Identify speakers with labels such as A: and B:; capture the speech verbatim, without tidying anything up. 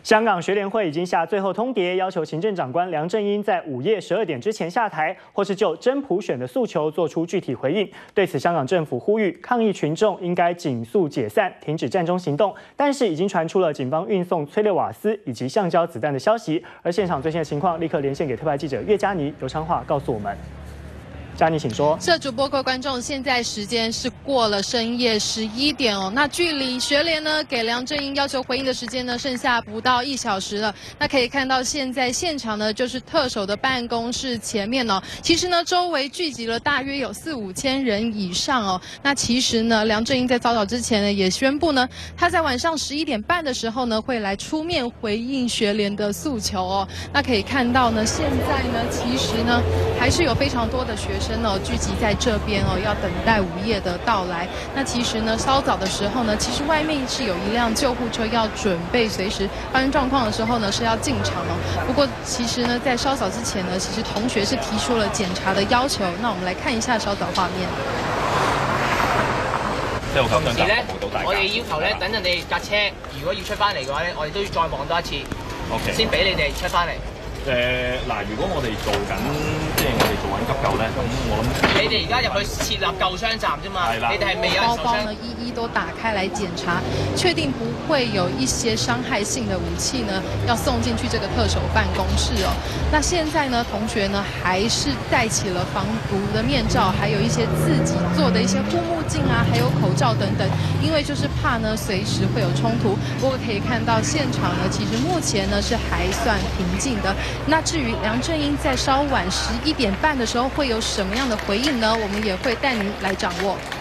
A: 香港学联会已经下最后通牒，要求行政长官梁振英在午夜十二点之前下台，或是就真普选的诉求做出具体回应。对此，香港政府呼吁抗议群众应该紧速解散，停止战中行动。但是已经传出了警方运送催泪瓦斯以及橡胶子弹的消息，而现场最新的情况立刻连线给特派记者岳佳妮、刘昌化告诉我们。 佳妮，请说。
B: 是主播各位观众，现在时间是过了深夜十一点哦。那距离学联呢给梁振英要求回应的时间呢，剩下不到一小时了。那可以看到，现在现场呢就是特首的办公室前面哦。其实呢，周围聚集了大约有四五千人以上哦。那其实呢，梁振英在早早之前呢也宣布呢，他在晚上十一点半的时候呢会来出面回应学联的诉求哦。那可以看到呢，现在呢其实呢还是有非常多的学生。 生哦聚集在这边哦，要等待午夜的到来。那其实呢，稍早的时候呢，其实外面是有一辆救护车要准备随时发生状况的时候呢是要进场哦。不过其實呢，在稍早之前呢，其實同學是提出了檢查的要求。那我們來看一下稍早畫面。
C: 同時咧，我哋要求咧，等人哋架車如果要出翻嚟嘅話咧，我哋都要再望多一次，
D: OK，
C: 先俾你哋出翻嚟。
D: 誒嗱，如果我哋做緊，即係我哋做緊急救咧，咁我諗
C: 你哋而家入去設立救傷站啫嘛，你哋係未有人受傷。
B: 包包呢一一都打開來檢查，確定不會有一些傷害性的武器呢，要送進去這個特首辦公室哦。那現在呢，同學呢還是戴起了防毒的面罩，還有一些自己做的一些護目鏡啊，還有口罩等等，因為就是怕呢隨時會有衝突。不過可以看到現場呢，其實目前呢是還算平靜的。 那至於梁振英在稍晚十一點半的時候會有什麼樣的回應呢？我們也會帶您來掌握。